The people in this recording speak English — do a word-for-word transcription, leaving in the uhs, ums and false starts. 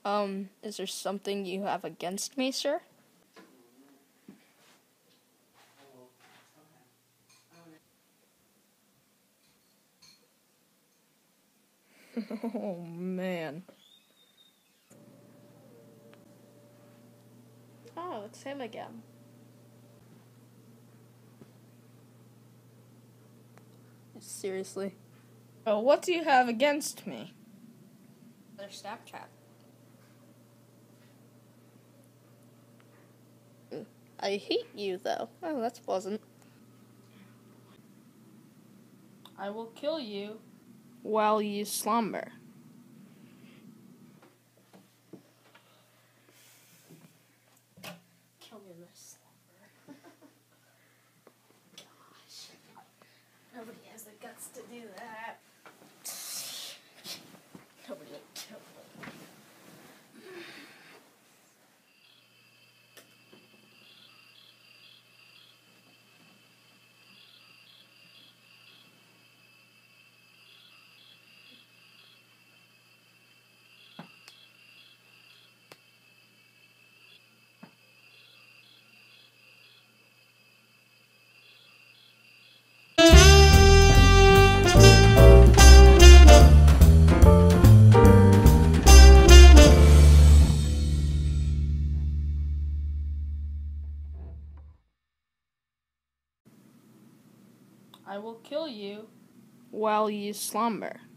Um, is there something you have against me, sir? Oh, man. Oh, it's him again. Seriously? Oh, what do you have against me? Their Snapchat. I hate you, though. Oh, that's pleasant. I will kill you while you slumber. Kill me in my slumber. Gosh. Nobody has the guts to do that. Nobody will kill me. I will kill you while you slumber.